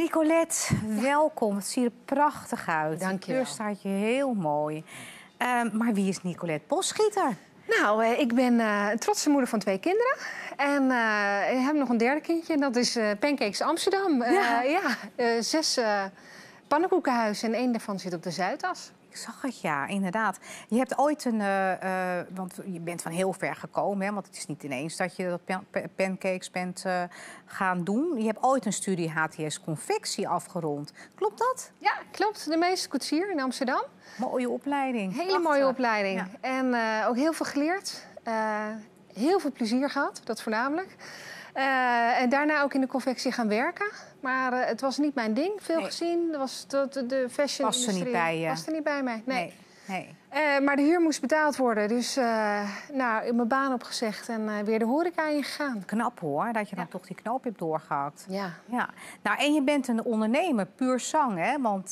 Nicolette, welkom. Het ziet er prachtig uit. Dank je De wel. kleur staat je heel mooi. Maar wie is Nicolette Bosschieter? Nou, ik ben een trotse moeder van 2 kinderen. En ik heb nog een derde kindje. En dat is Pancakes Amsterdam. 6 pannenkoekenhuizen en 1 daarvan zit op de Zuidas. Ik zag het, ja, inderdaad. Je hebt ooit want je bent van heel ver gekomen, hè, want het is niet ineens dat je dat pancakes bent gaan doen. Je hebt ooit een studie HTS confectie afgerond. Klopt dat? Ja, klopt. De meesterkoetsier in Amsterdam. Mooie opleiding. Hele mooie opleiding. Ja. En ook heel veel geleerd. Heel veel plezier gehad, dat voornamelijk. En daarna ook in de confectie gaan werken. Maar het was niet mijn ding. Veel gezien. De fashion Was er niet bij je? Was er niet bij mij, nee. Nee. Maar de huur moest betaald worden. Dus mijn baan opgezegd en weer de horeca ingegaan. Knap hoor, dat je dan toch die knoop hebt doorgehakt. Ja. Ja. Nou, en je bent een ondernemer, puur zang, hè? Want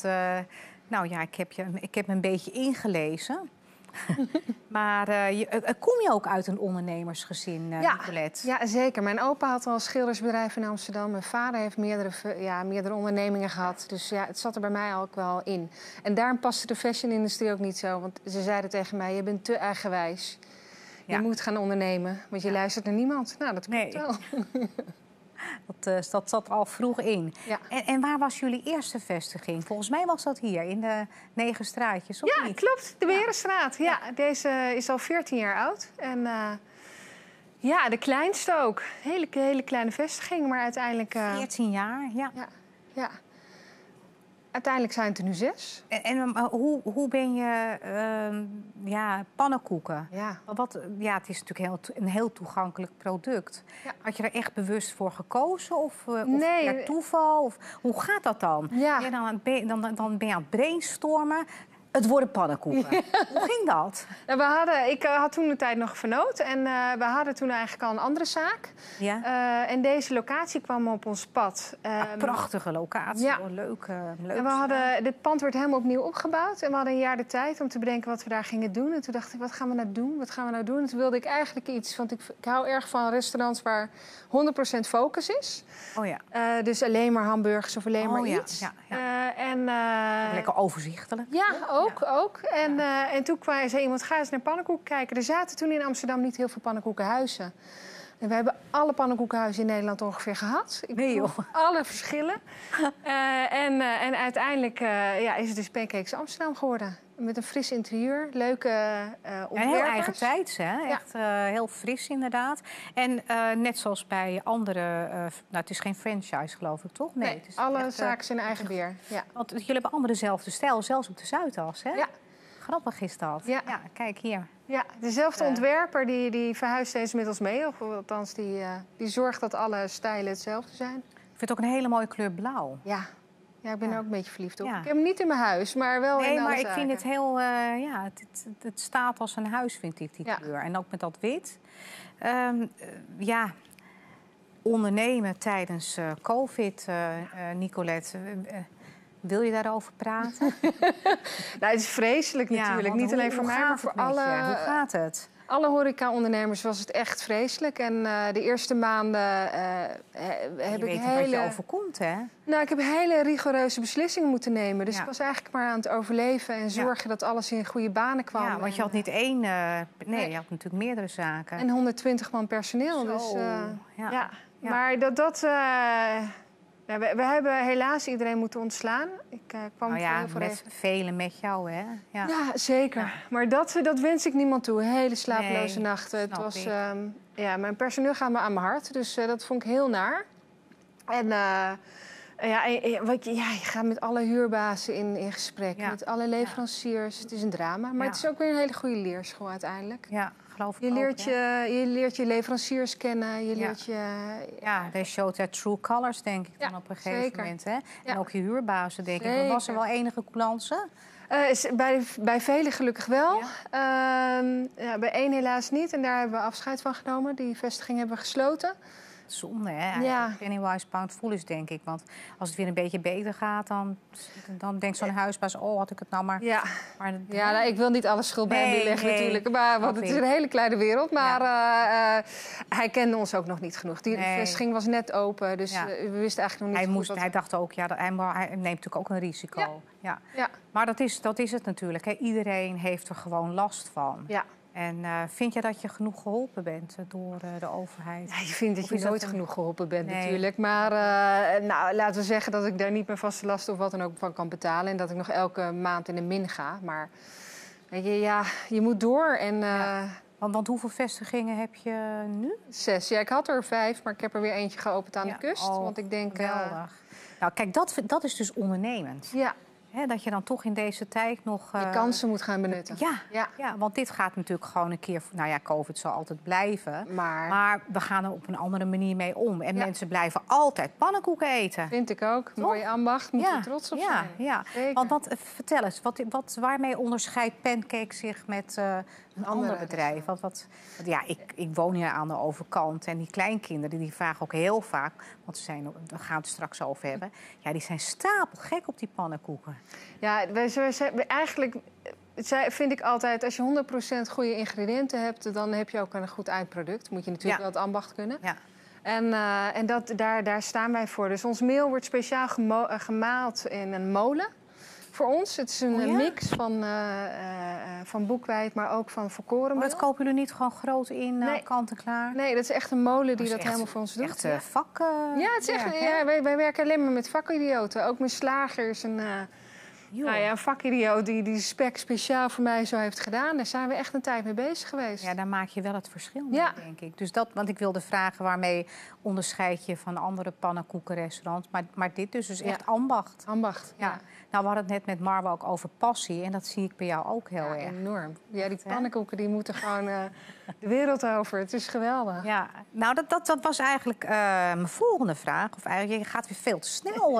ik heb me een beetje ingelezen. Maar kom je ook uit een ondernemersgezin, Nicolette? Ja, zeker. Mijn opa had al een schildersbedrijf in Amsterdam. Mijn vader heeft meerdere ondernemingen gehad. Dus ja, het zat er bij mij ook wel in. En daarom paste de fashion-industrie ook niet zo. Want ze zeiden tegen mij, je bent te eigenwijs. Je moet gaan ondernemen, want je luistert naar niemand. Nou, dat klopt wel. Dat zat er al vroeg in. Ja. En waar was jullie eerste vestiging? Volgens mij was dat hier, in de 9 straatjes, of Ja, niet? klopt. De Berenstraat. Ja, deze is al 14 jaar oud. En de kleinste ook. Hele kleine vestiging, maar uiteindelijk... 14 jaar, ja. Ja. Uiteindelijk zijn het er nu 6. En hoe ben je... pannenkoeken. Ja. Het is natuurlijk een heel toegankelijk product. Ja. Had je er echt bewust voor gekozen? Of Nee. per toeval? Of, hoe gaat dat dan? Ja. Dan ben je aan het brainstormen. Het worden pannenkoeken. Ja. Hoe ging dat? Nou, ik had toen de tijd nog vernoot. En we hadden toen eigenlijk al een andere zaak. Ja. En deze locatie kwam op ons pad. Een prachtige locatie. Ja. Leuk. En dit pand werd helemaal opnieuw opgebouwd. En we hadden een jaar de tijd om te bedenken wat we daar gingen doen. En toen dacht ik, wat gaan we nou doen? En toen wilde ik eigenlijk iets. Want ik hou erg van restaurants waar 100% focus is. Oh ja. Dus alleen maar hamburgers of alleen maar iets. Ja. Lekker overzichtelijk. Ja, ook. En toen zei iemand, ga eens naar pannenkoeken kijken. Er zaten toen in Amsterdam niet heel veel pannenkoekenhuizen. En we hebben alle pannenkoekenhuizen in Nederland ongeveer gehad. Nee joh. Alle verschillen. En uiteindelijk is het dus Pancakes Amsterdam geworden. Met een fris interieur, leuke ontwerpers. En heel eigen tijds, hè? Ja. Echt heel fris inderdaad. En net zoals bij andere... het is geen franchise, geloof ik, toch? Nee, het is alle echt, zaken zijn eigen beheer. Ja. Want jullie hebben allemaal dezelfde stijl, zelfs op de Zuidas, hè? Ja. Grappig is dat. Ja. Kijk hier. Ja, dezelfde ontwerper die verhuist steeds met ons mee. Of althans, die zorgt dat alle stijlen hetzelfde zijn. Ik vind het ook een hele mooie kleur blauw. Ja, ik ben er ook een beetje verliefd op. Ja. Ik heb hem niet in mijn huis, maar wel in alle maar ik zaken. vind het heel... het staat als een huis, vind ik, die kleur. En ook met dat wit. Ondernemen tijdens COVID, Nicolette... wil je daarover praten? Nou, het is vreselijk natuurlijk. Niet alleen voor mij, maar voor alle... Hoe gaat het? Alle horeca-ondernemers was het echt vreselijk. En de eerste maanden heb ik wat je overkomt, hè? Nou, ik heb hele rigoureuze beslissingen moeten nemen. Dus Ja. ik was eigenlijk maar aan het overleven en zorgen dat alles in goede banen kwam. Ja, want je had niet één... je had natuurlijk meerdere zaken. En 120 man personeel. Zo, Dus, ja. Maar we hebben helaas iedereen moeten ontslaan. Ik kwam voor heel veel velen met jou, hè? Ja, zeker. Ja. Maar dat wens ik niemand toe. Hele slapeloze nachten. Het was, mijn personeel gaat me aan mijn hart. Dus dat vond ik heel naar. En je gaat met alle huurbazen in gesprek. Ja. Met alle leveranciers. Het is een drama. Maar het is ook weer een hele goede leerschool uiteindelijk. Ja, geloof ik Je leert je leveranciers kennen. Je leert je... they showed their true colors, denk ik dan op een gegeven moment. Hè? En ook je huurbazen, denk ik. Was er wel enige coulance? Bij velen gelukkig wel. Ja. Bij één helaas niet. En daar hebben we afscheid van genomen. Die vestiging hebben we gesloten. Zonde, hè? Ja. Pennywise pound foolish, denk ik. Want als het weer een beetje beter gaat, dan denkt zo'n huisbaas... oh, had ik het nou maar... Ja, maar nou, ik wil niet alle schuld bij hem leggen natuurlijk. Maar, want het is ik. een hele kleine wereld. Maar hij kende ons ook nog niet genoeg. Die vestiging was net open, dus we wisten eigenlijk nog niet goed. Hij dacht ook, hij neemt natuurlijk ook een risico. Ja. Maar dat is het natuurlijk. Hè. Iedereen heeft er gewoon last van. Ja. En vind je dat je genoeg geholpen bent door de overheid? Ja, je vindt dat je nooit genoeg geholpen bent natuurlijk. Maar nou, laten we zeggen dat ik daar niet mijn vaste lasten of wat dan ook van kan betalen. En dat ik nog elke maand in de min ga. Maar weet je, je moet door. En, want hoeveel vestigingen heb je nu? 6. Ja, ik had er 5, maar ik heb er weer eentje geopend aan de kust. Want ik denk... geweldig. Nou, kijk, dat is dus ondernemend. Ja. Hè, dat je dan toch in deze tijd nog... je kansen moet gaan benutten. Ja, want dit gaat natuurlijk gewoon een keer... Nou ja, COVID zal altijd blijven. Maar we gaan er op een andere manier mee om. En mensen blijven altijd pannenkoeken eten. Vind ik ook. Toch? Mooie ambacht, moet je trots op zijn. Ja. Want vertel eens, waarmee onderscheidt Pancake zich met... een ander bedrijf. Want ik woon hier aan de overkant. En die kleinkinderen die vragen ook heel vaak... want daar gaan we het straks over hebben... ja, die zijn stapelgek op die pannenkoeken. Ja, eigenlijk vind ik altijd... als je 100% goede ingrediënten hebt... dan heb je ook een goed eindproduct. Moet je natuurlijk wel het ambacht kunnen. Ja. En daar staan wij voor. Dus ons meel wordt speciaal gemaald in een molen... Voor ons, het is een mix van boekweit, maar ook van volkorenmeel. Maar dat kopen jullie niet gewoon groot in, kant en klaar? Nee, dat is echt een molen die dat helemaal voor ons doet. Echt vak? Ja, het is echt, wij werken alleen maar met vakidioten. Ook mijn slager is een vakidioot die spek speciaal voor mij zo heeft gedaan. Daar zijn we echt een tijd mee bezig geweest. Ja, daar maak je wel het verschil mee, denk ik. Dus want ik wilde vragen, waarmee onderscheid je van andere pannenkoekenrestaurants? Maar dit dus echt ambacht. Ambacht, ja. Nou, we hadden het net met Marwa ook over passie. En dat zie ik bij jou ook heel erg. Enorm. Ja, die pannenkoeken die moeten gewoon de wereld over. Het is geweldig. Ja, nou, dat was eigenlijk mijn volgende vraag. Of eigenlijk, je gaat weer veel te snel.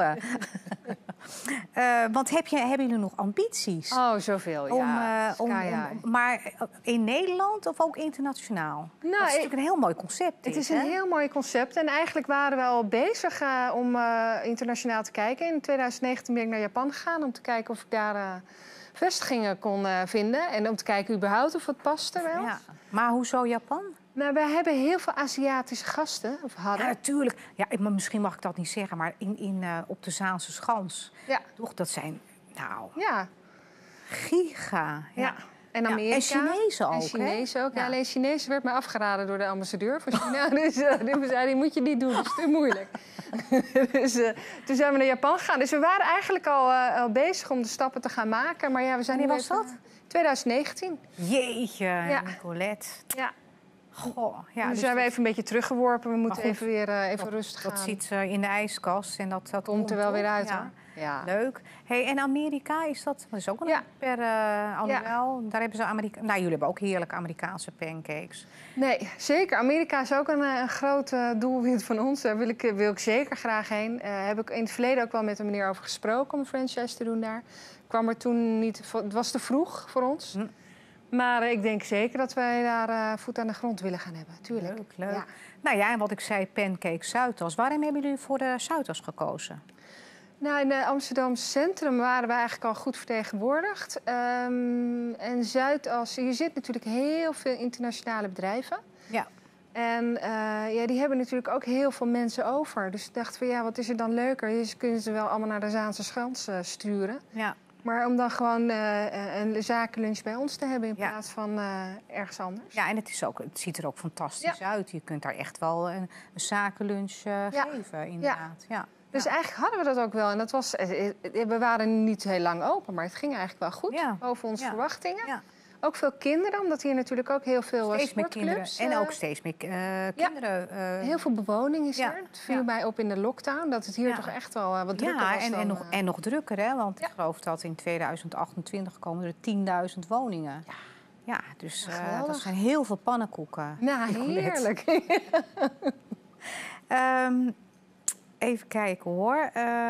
Want hebben jullie nog ambities? Oh, zoveel, maar in Nederland of ook internationaal? Nou, dat is natuurlijk een heel mooi concept. Het is een heel mooi concept. En eigenlijk waren we al bezig om internationaal te kijken. In 2019 ben ik naar Japan gegaan om te kijken of ik daar vestigingen kon vinden. En om te kijken überhaupt of het paste wel. Ja. Maar hoezo Japan? Nou, wij hebben heel veel Aziatische gasten, of hadden. Ja, natuurlijk. Ja, misschien mag ik dat niet zeggen, maar op de Zaanse Schans. Ja. Toch, dat zijn, giga. Ja. En Amerika. En Chinezen ook, En Chinezen ook. Ja, alleen Chinezen werd mij afgeraden door de ambassadeur van China. Dus die zei, die moet je niet doen, dat is te moeilijk. Dus toen zijn we naar Japan gegaan. Dus we waren eigenlijk al bezig om de stappen te gaan maken. Maar ja, we zijn Wanneer was dat? 2019. Jeetje, Nicolette. Ja. Goh, nu dus zijn we even een beetje teruggeworpen. We moeten even weer rustig gaan. Dat zit in de ijskast en dat komt er wel weer uit, hoor. Ja. Leuk. Hey, en Amerika, dat is ook een per annuel. Daar hebben ze Nou, jullie hebben ook heerlijke Amerikaanse pancakes. Nee, zeker. Amerika is ook een groot doelwit van ons. Daar wil ik zeker graag heen. Heb ik in het verleden ook wel met een meneer over gesproken om een franchise te doen daar. Kwam er toen niet. Het was te vroeg voor ons. Maar ik denk zeker dat wij daar voet aan de grond willen gaan hebben. Tuurlijk. Leuk. Ja. Nou ja, en wat ik zei, pancake Zuidas. Waarom hebben jullie voor de Zuidas gekozen? Nou, in het Amsterdam Centrum waren we eigenlijk al goed vertegenwoordigd. En Zuidas, je zit natuurlijk heel veel internationale bedrijven. Ja. En die hebben natuurlijk ook heel veel mensen over. Dus ik dacht van wat is er dan leuker? Je kunt ze wel allemaal naar de Zaanse Schans sturen. Ja. Maar om dan gewoon een zakenlunch bij ons te hebben in plaats van ergens anders. Ja, en het ziet er ook fantastisch uit. Je kunt daar echt wel een zakenlunch geven, inderdaad. Ja. Dus eigenlijk hadden we dat ook wel. En dat was, we waren niet heel lang open, maar het ging eigenlijk wel goed. Boven onze verwachtingen. Ja. Ook veel kinderen, omdat hier natuurlijk ook heel veel steeds sportclubs... meer kinderen. En ook steeds meer kinderen. Heel veel bewoning is er. Het viel mij op in de lockdown, dat het hier toch echt wel wat drukker was. En nog drukker, hè? Want ik geloof dat in 2028 komen er 10.000 woningen. Ja, dus dat zijn heel veel pannenkoeken. Nou, heerlijk. Even kijken hoor.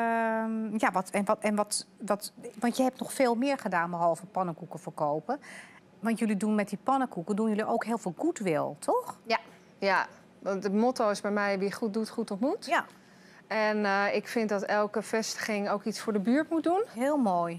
Want je hebt nog veel meer gedaan behalve pannenkoeken verkopen. Want jullie doen met die pannenkoeken ook heel veel goodwill, toch? Ja. Want het motto is bij mij: wie goed doet, goed ontmoet. Ja, En ik vind dat elke vestiging ook iets voor de buurt moet doen. heel mooi.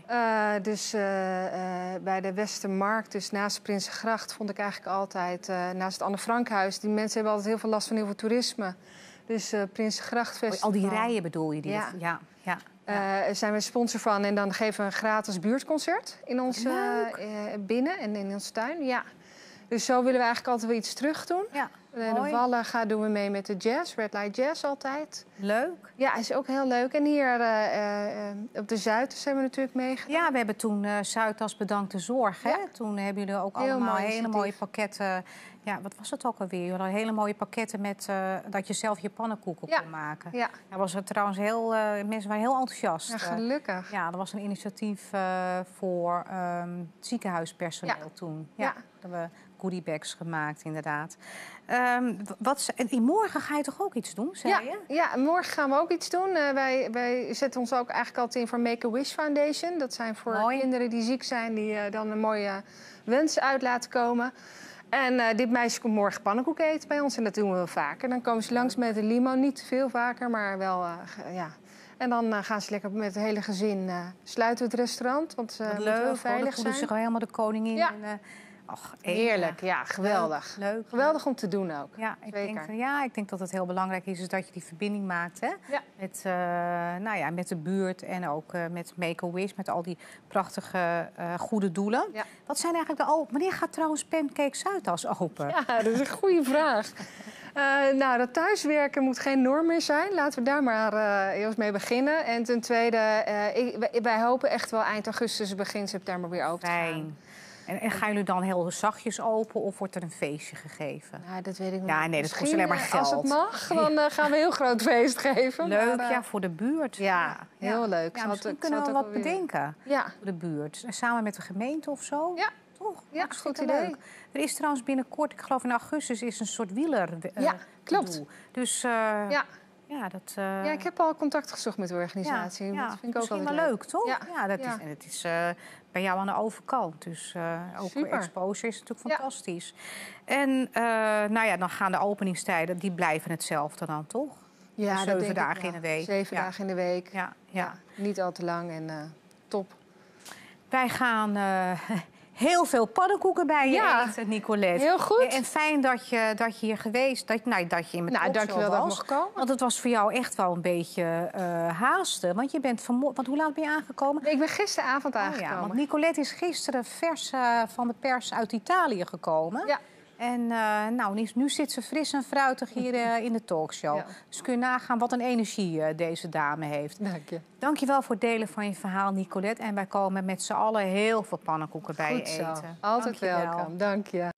Bij de Westermarkt, dus naast de Prinsengracht, vond ik eigenlijk altijd... naast het Anne Frankhuis, die mensen hebben altijd heel veel last van heel veel toerisme. Dus Prinsengracht Festival. Al die rijen bedoel je? Ja. Ja. Zijn we sponsor van en dan geven we een gratis buurtconcert in onze, binnen en in onze tuin. Ja. Dus zo willen we eigenlijk altijd wel iets terug doen. Ja, De mooi. Wallen doen we mee met de jazz, Red Light Jazz altijd. Leuk. Ja, is ook heel leuk. En hier op de Zuidas hebben we natuurlijk meegedaan. Ja, we hebben toen Zuidas Bedankte Zorg. Hè? Ja. Toen hebben jullie ook Heel allemaal mooi hele initiatief. mooie pakketten. Ja, wat was het ook alweer? Jullie hadden hele mooie pakketten met dat je zelf je pannenkoeken kon maken. Ja, Dat was trouwens heel, mensen waren heel enthousiast. ja gelukkig. Ja, er was een initiatief voor ziekenhuispersoneel toen. Ja, Ja. dat we goodiebags gemaakt, inderdaad. En morgen ga je toch ook iets doen, zei je? Ja, morgen gaan we ook iets doen. Wij zetten ons ook eigenlijk altijd in voor Make-A-Wish Foundation. Dat zijn voor Mooi. kinderen die ziek zijn, die dan een mooie wens uit laten komen. En dit meisje komt morgen pannenkoek eten bij ons en dat doen we wel vaker. Dan komen ze langs met een limo, niet veel vaker, maar wel, ja. En dan gaan ze lekker met het hele gezin sluiten we het restaurant, want ze moeten wel Leuk, veilig dan voelen zijn. zich helemaal de koningin. Ja. En, ach, Heerlijk, ja, geweldig. Leuk. Geweldig om te doen ook. Ja, Zeker. ik denk dat het heel belangrijk is dat je die verbinding maakt. Hè? Ja. Met de buurt en ook met Make-A-Wish, met al die prachtige goede doelen. Ja. Wat zijn eigenlijk wanneer gaat trouwens Pancake Zuidas open? Ja, dat is een goede vraag. Dat thuiswerken moet geen norm meer zijn. Laten we daar maar eerst mee beginnen. En ten tweede, wij hopen echt wel eind augustus, begin september weer open te gaan. Fijn. En gaan jullie dan heel zachtjes open of wordt er een feestje gegeven? Nou, dat weet ik nog Ja, niet. nee, dat kost Misschien, alleen maar als het geld. mag, dan gaan we een heel groot feest geven. Leuk, Maar, ja, voor de buurt. ja, heel leuk. Ja, Zal misschien het- kunnen we zal wel het wat ook wel weer- bedenken Ja, voor de buurt. Samen met de gemeente of zo? Ja. Toch? Ja, Hartstikke goed idee. leuk. Er is trouwens binnenkort, ik geloof in augustus, is een soort wieler. Ja, klopt. gedoe. Dus ja. dat... Ja, ik heb al contact gezocht met de organisatie. Ja, dat vind ik ook misschien wel wel leuk, toch? Ja, Dat ja. Is, en het is bij jou aan de overkant. Dus ook Super. exposure is natuurlijk Ja. fantastisch. En dan gaan de openingstijden, die blijven hetzelfde dan, toch? Ja, dat 7 denk ik dagen wel. in de week. 7 Ja. dagen in de week. Ja. Niet al te lang en top. Wij gaan heel veel pannenkoeken bij je Ja, eten, Nicolette. heel goed. En fijn dat je hier geweest, dat je in mijn talkshow dankjewel dat ik was. mocht komen. Want het was voor jou echt wel een beetje haasten. Want je bent want hoe laat ben je aangekomen? Nee, ik ben gisteravond aangekomen. Ja, want Nicolette is gisteren vers van de pers uit Italië gekomen. Ja. En nu zit ze fris en fruitig hier in de talkshow. Ja. Dus kun je nagaan wat een energie deze dame heeft. Dank je. Dankjewel voor het delen van je verhaal, Nicolette. En wij komen met z'n allen heel veel pannenkoeken bij je Goed zo. eten. Altijd Dankjewel. welkom. Dank je.